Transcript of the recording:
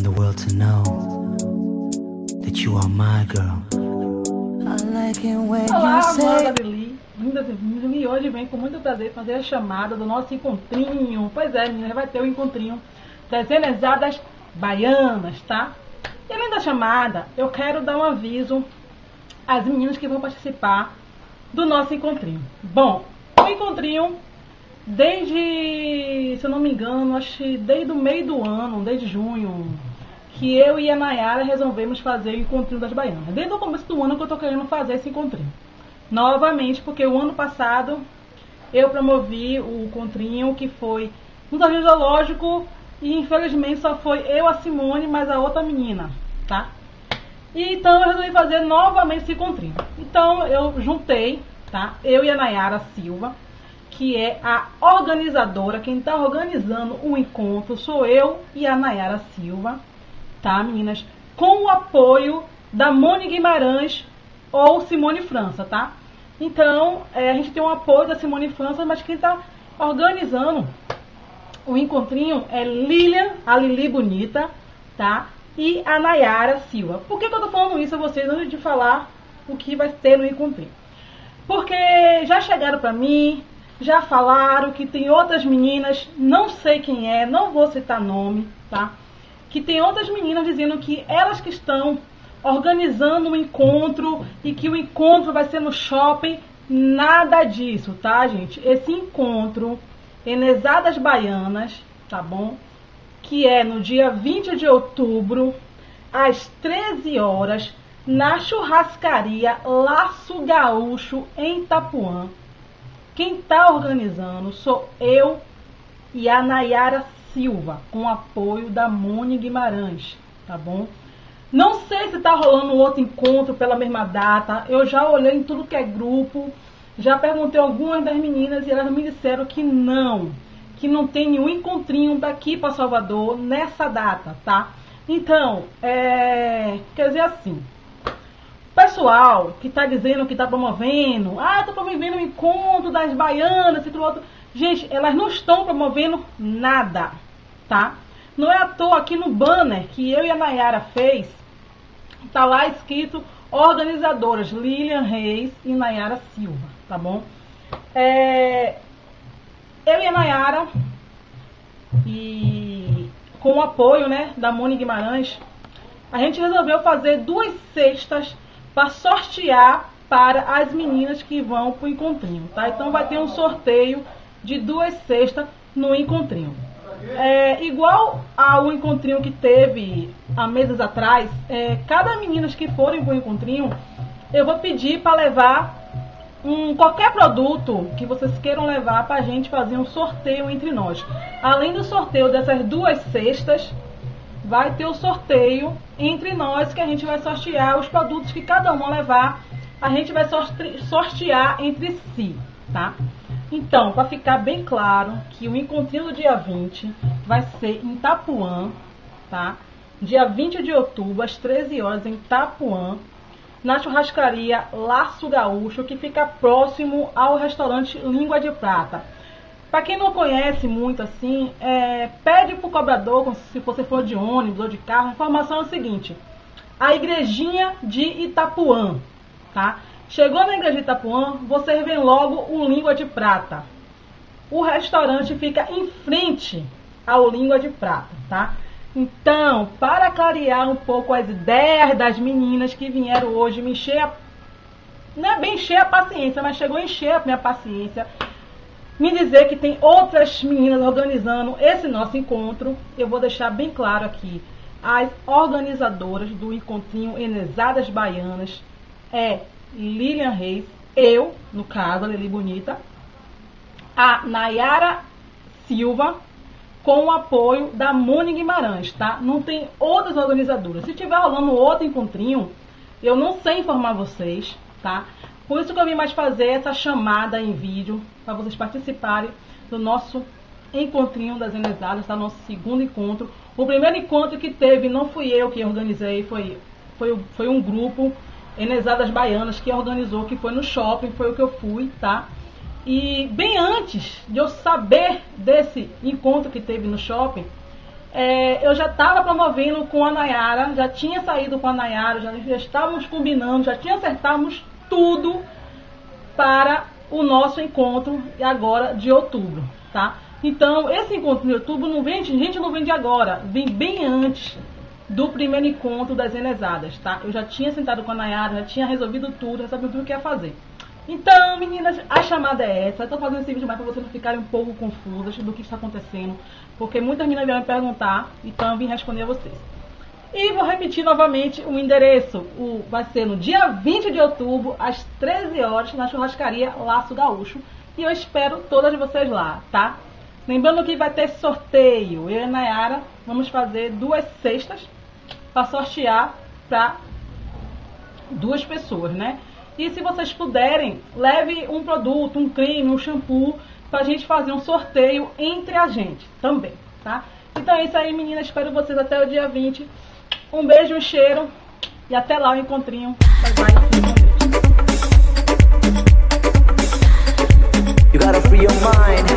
the world to know that you are my girl. I like it when Olá, you say... amada Lili, lindas e lindos, e hoje vem com muito prazer fazer a chamada do nosso encontrinho. Pois é, meninas, vai ter o encontrinho das Enesadas Baianas, tá? E além da chamada, eu quero dar um aviso às meninas que vão participar do nosso encontrinho. Bom, o encontrinho, desde, se eu não me engano, acho que desde o meio do ano, desde junho, que eu e a Nayara resolvemos fazer o encontrinho das Baianas. Desde o começo do ano que eu tô querendo fazer esse encontrinho. Novamente, porque o ano passado eu promovi o encontrinho que foi no Jardim Zoológico e infelizmente só foi eu, a Simone, mais a outra menina, tá? E então eu resolvi fazer novamente esse encontrinho. Então eu juntei, tá? Eu e a Nayara Silva, que é a organizadora, quem está organizando o encontro sou eu e a Nayara Silva, tá, meninas? Com o apoio da Moni Guimarães ou Simone França, tá? Então, a gente tem o apoio da Simone França, mas quem está organizando o encontrinho é Lilian, a Lili Bonita, tá? E a Nayara Silva. Por que eu tô falando isso a vocês antes de falar o que vai ter no encontrinho? Porque já chegaram pra mim, já falaram que tem outras meninas, não sei quem é, não vou citar nome, tá? Que tem outras meninas dizendo que elas que estão organizando um encontro e que o encontro vai ser no shopping. Nada disso, tá, gente? Esse encontro, Enesadas Baianas, tá bom? Que é no dia 20 de outubro, às 13 horas, na churrascaria Laço Gaúcho, em Itapuã. Quem está organizando sou eu e a Nayara Silva, com apoio da Moni Guimarães, tá bom? Não sei se está rolando outro encontro pela mesma data. Eu já olhei em tudo que é grupo, já perguntei a algumas das meninas e elas me disseram que não tem nenhum encontrinho daqui para Salvador nessa data, tá? Então, quer dizer assim, pessoal que está dizendo que está promovendo, eu estou promovendo o encontro das baianas e tudo outro. Gente, elas não estão promovendo nada, tá? Não é à toa aqui no banner que eu e a Nayara fez, tá lá escrito organizadoras Lilian Reis e Nayara Silva, tá bom? Eu e a Nayara, e com o apoio, né, da Moni Guimarães, a gente resolveu fazer 2 cestas para sortear para as meninas que vão para o encontrinho, tá? Então vai ter um sorteio de 2 cestas no encontrinho. Igual ao encontrinho que teve há meses atrás, cada menina que forem para o encontrinho, eu vou pedir para levar qualquer produto que vocês queiram levar para a gente fazer um sorteio entre nós. Além do sorteio dessas 2 cestas, vai ter o sorteio entre nós, que a gente vai sortear os produtos que cada uma levar. A gente vai sortear entre si, tá? Então, para ficar bem claro que o encontrinho do dia 20 vai ser em Itapuã, tá? Dia 20 de outubro, às 13 horas, em Itapuã, na churrascaria Laço Gaúcho, que fica próximo ao restaurante Língua de Prata. Para quem não conhece muito assim, pede pro cobrador, se você for de ônibus ou de carro, a informação é o seguinte: a igrejinha de Itapuã, tá? Chegou na igreja de Itapuã, você vê logo o Língua de Prata. O restaurante fica em frente ao Língua de Prata, tá? Então, para clarear um pouco as ideias das meninas que vieram hoje me encher, não é bem encher a paciência, mas chegou a encher a minha paciência, me dizer que tem outras meninas organizando esse nosso encontro, eu vou deixar bem claro aqui. As organizadoras do encontrinho Enesadas Baianas Lilian Reis, eu, no caso, a Lili Bonita, a Nayara Silva, com o apoio da Moni Guimarães, tá? Não tem outras organizadoras. Se tiver rolando outro encontrinho, eu não sei informar vocês, tá? Por isso que eu vim mais fazer essa chamada em vídeo, para vocês participarem do nosso encontrinho das Enesadas, tá? Nosso segundo encontro. O primeiro encontro que teve não fui eu que organizei, foi um grupo, Enesadas Baianas, que organizou, que foi no shopping, foi o que eu fui, tá? E bem antes de eu saber desse encontro que teve no shopping, eu já estava promovendo com a Nayara, já tinha saído com a Nayara, já estávamos combinando, já acertamos tudo para o nosso encontro agora de outubro, tá? Então, esse encontro de outubro não vem, gente, não vem de agora, vem bem antes do primeiro encontro das Enesadas, tá? Eu já tinha sentado com a Nayara, já tinha resolvido tudo, já sabia tudo o que ia fazer. Então, meninas, a chamada é essa. Eu tô fazendo esse vídeo mais para vocês não ficarem um pouco confusas do que está acontecendo, porque muitas meninas vieram me perguntar, então eu vim responder a vocês. E vou repetir novamente o endereço. Vai ser no dia 20 de outubro, às 13 horas, na churrascaria Laço Gaúcho. E eu espero todas vocês lá, tá? Lembrando que vai ter sorteio. Eu e a Nayara vamos fazer 2 cestas para sortear para 2 pessoas, né? E se vocês puderem, leve um produto, um creme, um shampoo, pra gente fazer um sorteio entre a gente também, tá? Então é isso aí, meninas. Espero vocês até o dia 20. Um beijo, um cheiro e até lá o encontrinho. Bye, bye. You gotta free your mind.